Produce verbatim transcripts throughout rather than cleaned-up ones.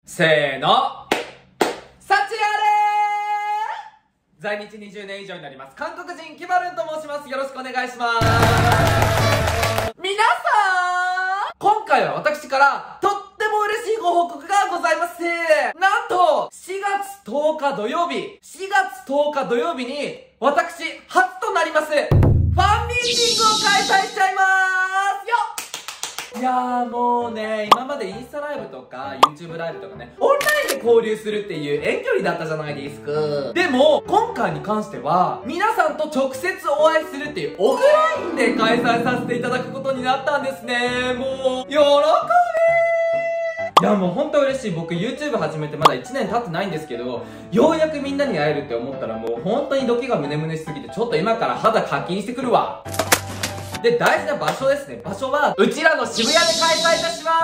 せーの、サチアレー。在日にじゅうねん以上になります韓国人キバルンと申します。よろしくお願いします。皆さん、今回は私からとっても嬉しいご報告がございます。なんとしがつとおか土曜日しがつとおか土曜日に私初となりますファンミーティングを開催しちゃいますよ。いやーもうね、今までインスタライブとか YouTube ライブとかね、オンラインで交流するっていう遠距離だったじゃないですか。でも今回に関しては皆さんと直接お会いするっていうオフラインで開催させていただくことになったんですね。もう喜びいやもう本当嬉しい。僕 YouTube 始めてまだいちねん経ってないんですけど、ようやくみんなに会えるって思ったらもう本当にドキがムネムネしすぎて、ちょっと今から肌課金してくるわ。で、大事な場所ですね。場所は、うちらの渋谷で開催いたします。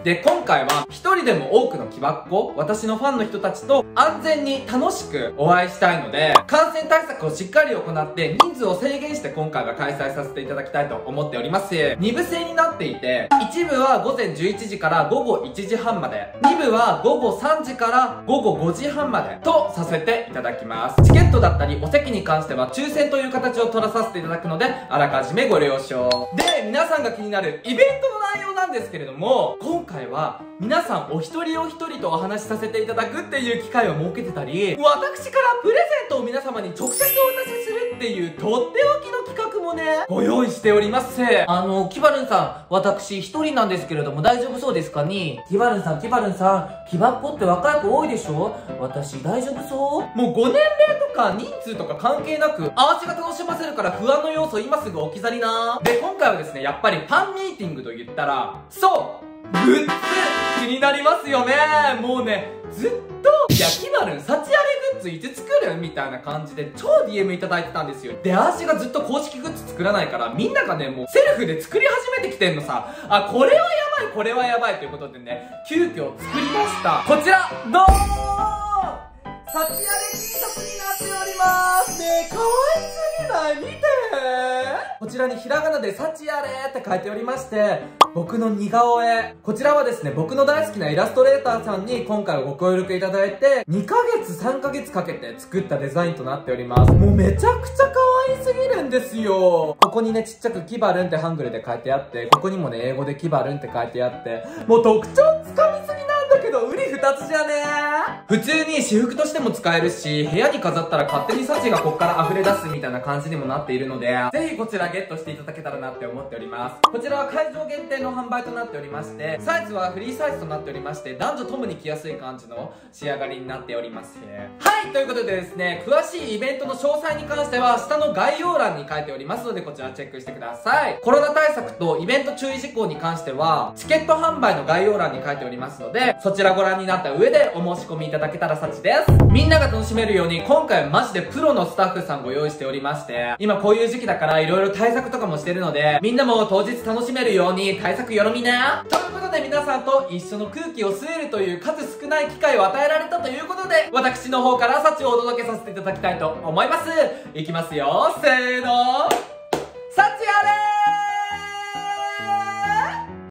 で、今回は、一人でも多くの木箱、私のファンの人たちと安全に楽しくお会いしたいので、感染対策をしっかり行って、人数を制限して今回は開催させていただきたいと思っております。に部制になっていて、いち部は午前じゅういちじから午後いちじはんまで、に部は午後さんじから午後ごじはんまでとさせていただきます。チケットだったり、お席に関しては抽選という形を取らさせていただくので、あらかじめご了承。で、皆さんが気になるイベントの内容なんですけれども、今回は皆さんお一人お一人とお話しさせていただくっていう機会を設けてたり、私からプレゼントを皆様に直接お渡しするっていうとっておきの企画もね、ご用意しております。 あの、キバルンさん、私一人なんですけれども大丈夫そうですかに？キバルンさん、キバルンさん、木箱って若い子多いでしょ？私大丈夫そう？ もうご年齢とか人数とか関係なく、アーチが楽しませるから不安の要素今すぐ置き去りな。で、今回はですね、やっぱりファンミーティングと言ったら、そうグッズ気になりますよね。もうね、ずっと、いや、キバルン、サチアレグッズいつ作るみたいな感じで超 ディーエム いただいてたんですよ。で、アーシがずっと公式グッズ作らないから、みんながね、もうセルフで作り始めてきてんのさ。あ、これはやばい、これはやばいということでね、急遽作りました。こちら、ドーン！サチアレ T シャツになっておりますね。可愛すぎない？見てこちらにひらがなでサチアレって書いておりまして、僕の似顔絵。こちらはですね、僕の大好きなイラストレーターさんに今回はご協力いただいて、にかげつ、さんかげつかけて作ったデザインとなっております。もうめちゃくちゃ可愛すぎるんですよ。ここにね、ちっちゃくキバルンってハングルで書いてあって、ここにもね、英語でキバルンって書いてあって、もう特徴つかみすぎなんだけど、うり二つじゃねー。普通に私服としても使えるし、部屋に飾ったら勝手にサチがこっから溢れ出すみたいな感じにもなっているので、ぜひこちらゲットしていただけたらなって思っております。こちらは会場限定の販売となっておりまして、サイズはフリーサイズとなっておりまして、男女ともに着やすい感じの仕上がりになっております。はい、ということでですね、詳しいイベントの詳細に関しては下の概要欄に書いておりますので、こちらチェックしてください。コロナ対策とイベント注意事項に関してはチケット販売の概要欄に書いておりますので、そちらご覧になった上でお申し込みいただけたら幸です。みんなが楽しめるように今回はマジでプロのスタッフさんご用意しておりまして、今こういう時期だから色々対策とかもしてるので、みんなも当日楽しめるように対策よろみな。ということで皆さんと一緒の空気を吸えるという数少ない機会を与えられたということで、私の方から幸をお届けさせていただきたいと思います。いきますよ、せーの、幸あれー。